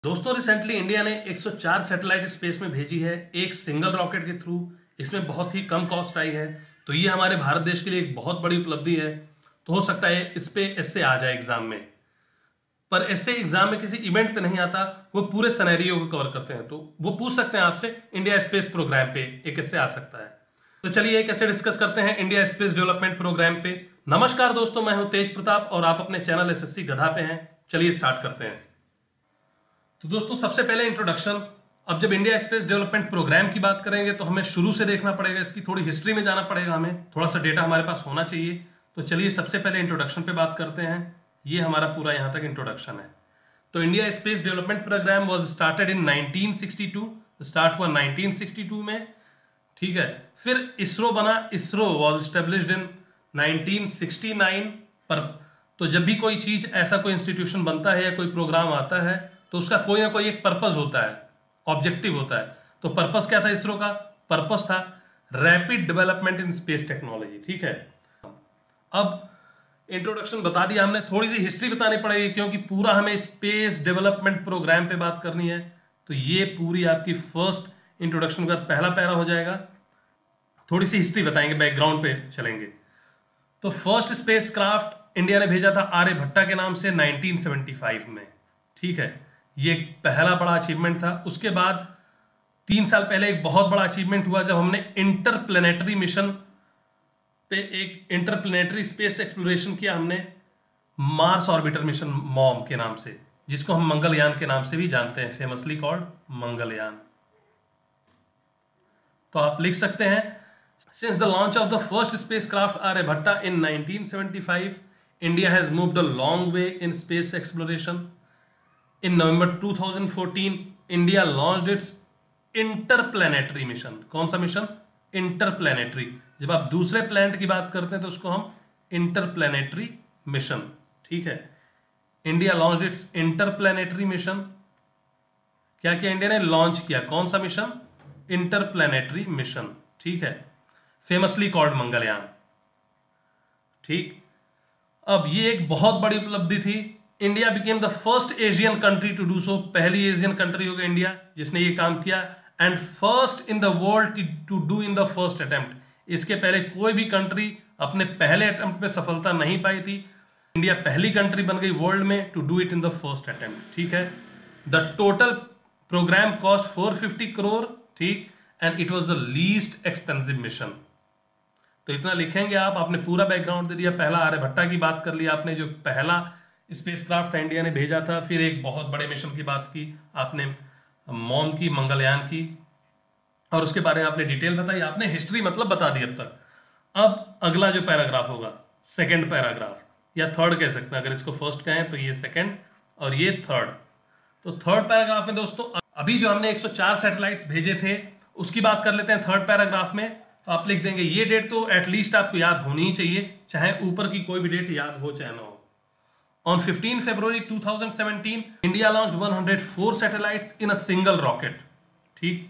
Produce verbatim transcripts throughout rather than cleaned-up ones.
दोस्तों recently India ने एक सौ चार सैटेलाइट स्पेस में भेजी है एक सिंगल रॉकेट के थ्रू। इसमें बहुत ही कम कॉस्ट आई है, तो ये हमारे भारत देश के लिए एक बहुत बड़ी उपलब्धि है। तो हो सकता है इस पे ऐसे आ जाए एग्जाम में, पर ऐसे एग्जाम में किसी इवेंट पे नहीं आता, वो पूरे सिनेरियो को कवर करते हैं। तो वो पूछ सकते हैं आपसे इंडिया स्पेस प्रोग्राम पे एक ऐसे आ सकता है। तो चलिए एक ऐसे डिस्कस करते हैं इंडिया स्पेस डेवलपमेंट प्रोग्राम पे। नमस्कार दोस्तों, मैं हूं तेज प्रताप और आप अपने चैनल एसएससी गधा पे हैं। चलिए स्टार्ट करते हैं। तो दोस्तों सबसे पहले इंट्रोडक्शन। अब जब इंडिया स्पेस डेवलपमेंट प्रोग्राम की बात करेंगे तो हमें शुरू से देखना पड़ेगा, इसकी थोड़ी हिस्ट्री में जाना पड़ेगा, हमें थोड़ा सा डेटा हमारे पास होना चाहिए। तो चलिए सबसे पहले इंट्रोडक्शन पे बात करते हैं। ये हमारा पूरा यहाँ तक इंट्रोडक्शन है। तो India space development program was started in nineteen sixty two. Start हुआ नाइनटीन सिक्सटी टू में, ठीक है। फिर इसरो बना, ISRO was established in nineteen sixty nine पर। तो जब भी कोई चीज ऐसा कोई इंस्टीट्यूशन बनता है या कोई प्रोग्राम आता है तो उसका कोई ना कोई एक पर्पस होता है, ऑब्जेक्टिव होता है। तो पर्पस क्या था इसरो का? पर्पस था rapid development in space technology, ठीक है। अब इंट्रोडक्शन बता दिया हमने, थोड़ी सी हिस्ट्री बतानी पड़ेगी क्योंकि पूरा हमें स्पेस डेवलपमेंट प्रोग्राम पे बात करनी है। तो ये पूरी आपकी फर्स्ट इंट्रोडक्शन का पहला पैरा हो जाएगा। थोड़ी सी हिस्ट्री बताएंगे, बैकग्राउंड पे चलेंगे। तो फर्स्ट स्पेस क्राफ्ट इंडिया ने भेजा था आर्यभट्टा के नाम से नाइनटीन सेवेंटी फाइव में, ठीक है। ये पहला बड़ा अचीवमेंट था। उसके बाद तीन साल पहले एक बहुत बड़ा अचीवमेंट हुआ जब हमने इंटरप्लेनेटरी मिशन पे एक इंटरप्लेनेटरी स्पेस एक्सप्लोरेशन किया हमने, मार्स ऑर्बिटर मिशन मॉम के नाम से, जिसको हम मंगलयान के नाम से भी जानते हैं, फेमसली कॉल्ड मंगलयान। तो आप लिख सकते हैं, since the launch of the first spacecraft Aryabhata in nineteen seventy five, India has moved a long way in space exploration. In November two thousand fourteen, India launched its interplanetary mission। कौन सा mission? Interplanetary. जब आप दूसरे planet की बात करते हैं तो उसको हम इंटरप्लैनेटरी मिशन, ठीक है। India launched its interplanetary mission. क्या किया इंडिया ने? लॉन्च किया। कौन सा मिशन? इंटरप्लैनेटरी मिशन, ठीक है, फेमसली कॉल्ड मंगलयान, ठीक। अब ये एक बहुत बड़ी उपलब्धि थी। India became the first Asian country to do so. पहली एशियन कंट्री हो गई इंडिया जिसने ये काम किया। And first in the world to do in the first attempt. इसके पहले कोई भी कंट्री अपने पहले अटेम्प्ट में सफलता नहीं पाई थी। इंडिया पहली कंट्री बन गई वर्ल्ड में to do it in the first attempt, ठीक है। The total program cost four fifty crore, ठीक, and it was the least expensive mission. तो इतना लिखेंगे आप। आपने पूरा बैकग्राउंड दे दिया। पहला आर्यभट्टा की बात कर ली आपने, जो पहला स्पेसक्राफ्ट था इंडिया ने भेजा था। फिर एक बहुत बड़े मिशन की बात की आपने, मॉम की, मंगलयान की, और उसके बारे में आपने डिटेल बताई। आपने हिस्ट्री मतलब बता दी अब तक। अब अगला जो पैराग्राफ होगा, सेकंड पैराग्राफ या थर्ड कह सकते हैं, अगर इसको फर्स्ट कहें तो ये सेकंड और ये थर्ड। तो थर्ड पैराग्राफ में दोस्तों अभी जो हमने एक सौ चार सैटेलाइट्स भेजे थे उसकी बात कर लेते हैं थर्ड पैराग्राफ में। तो आप लिख देंगे, ये डेट तो एटलीस्ट आपको याद होनी ही चाहिए, चाहे ऊपर की कोई भी डेट याद हो चाहे ना हो। On fifteenth February two thousand seventeen, India launched one hundred four satellites in a single rocket, ठीक।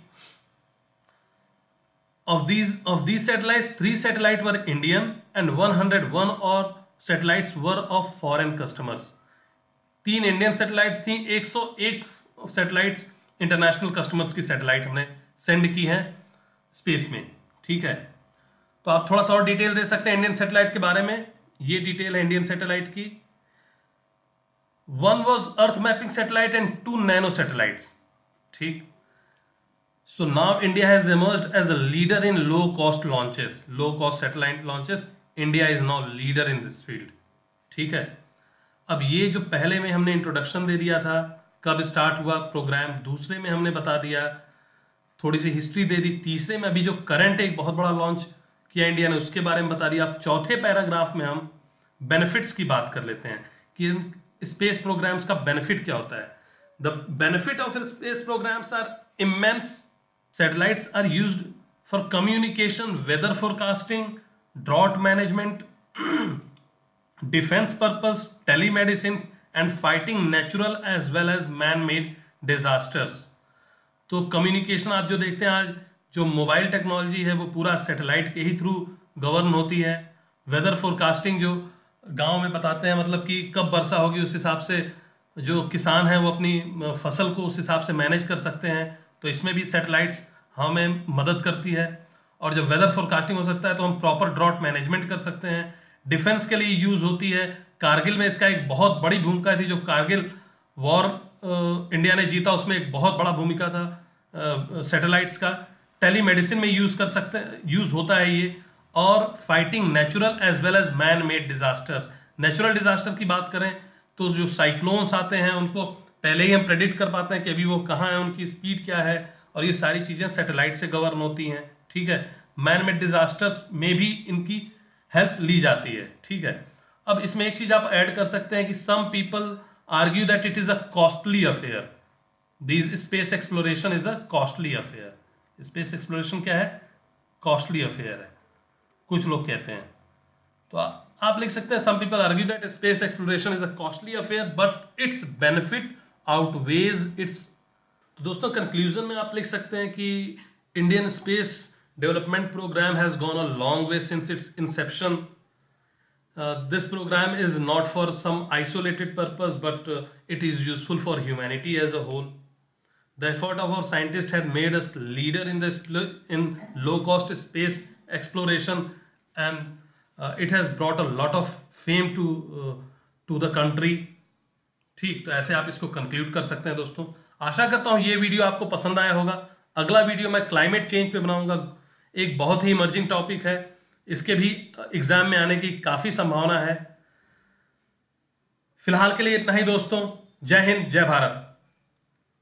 Of these of these satellites, three satellites were Indian and one hundred one और satellites were of foreign customers। तीन Indian satellites थी, एक सौ एक satellites international customers की satellite हमने send की हैं स्पेस में, ठीक है। तो आप थोड़ा सा और डिटेल दे सकते हैं इंडियन सैटेलाइट के बारे में। ये डिटेल है इंडियन सैटेलाइट की। One was Earth mapping satellite and two nano satellites, ठीक। So now India has emerged as a leader in low cost launches, low cost satellite launches। India is now leader in this field, ठीक है। अब ये जो पहले में हमने introduction दे दिया था, कब स्टार्ट हुआ प्रोग्राम, दूसरे में हमने बता दिया, थोड़ी सी हिस्ट्री दे दी, तीसरे में अभी जो करंट एक बहुत बड़ा लॉन्च किया इंडिया ने उसके बारे में बता दिया। अब चौथे पैराग्राफ में हम बेनिफिट्स की बात कर लेते हैं कि स्पेस प्रोग्राम्स का बेनिफिट क्या होता है। The benefit of space programs are immense. Satellites are used for communication, weather forecasting, drought management, defence purpose, telemedicine and fighting natural as well as man made disasters. तो communication आप जो देखते हैं आज, जो मोबाइल टेक्नोलॉजी है वो पूरा सैटेलाइट के ही थ्रू गवर्न होती है। वेदर फोरकास्टिंग जो गांव में बताते हैं, मतलब कि कब वर्षा होगी उस हिसाब से जो किसान हैं वो अपनी फसल को उस हिसाब से मैनेज कर सकते हैं, तो इसमें भी सैटेलाइट्स हमें मदद करती है। और जब वेदर फोरकास्टिंग हो सकता है तो हम प्रॉपर ड्रॉट मैनेजमेंट कर सकते हैं। डिफेंस के लिए यूज होती है। कारगिल में इसका एक बहुत बड़ी भूमिका थी, जो कारगिल वॉर इंडिया ने जीता उसमें एक बहुत बड़ा भूमिका था सैटेलाइट्स का। टेलीमेडिसिन में यूज कर सकते हैं, यूज होता है ये। और fighting natural as well as man made disasters. Natural disaster की बात करें तो जो साइक्लोन्स आते हैं उनको पहले ही हम प्रेडिक्ट कर पाते हैं कि अभी वो कहाँ है, उनकी स्पीड क्या है, और ये सारी चीज़ें सैटेलाइट से गवर्न होती हैं। ठीक है, मैन मेड डिजास्टर्स में भी इनकी हेल्प ली जाती है। ठीक है, अब इसमें एक चीज आप ऐड कर सकते हैं कि some people argue that it is a costly affair. This space exploration is a costly affair. Space exploration क्या है? कॉस्टली अफेयर है, कुछ लोग कहते हैं। तो आ, आप लिख सकते हैं some people argue that space exploration is a costly affair but its benefit outweighs its. तो दोस्तों कंक्लूजन में आप लिख सकते हैं कि Indian space development program has gone a long way since its inception. This program is not for some isolated purpose but it is useful for humanity as a whole. The effort of our scientists had made us leader in this in low-cost space exploration, and uh, it has brought a lot of fame to uh, to the country. ठीक, तो ऐसे आप इसको conclude कर सकते हैं दोस्तों। आशा करता हूँ ये वीडियो आपको पसंद आया होगा। अगला वीडियो मैं क्लाइमेट चेंज पे बनाऊंगा, एक बहुत ही इमर्जिंग टॉपिक है, इसके भी एग्जाम में आने की काफ़ी संभावना है। फिलहाल के लिए इतना ही दोस्तों। जय हिंद, जय भारत।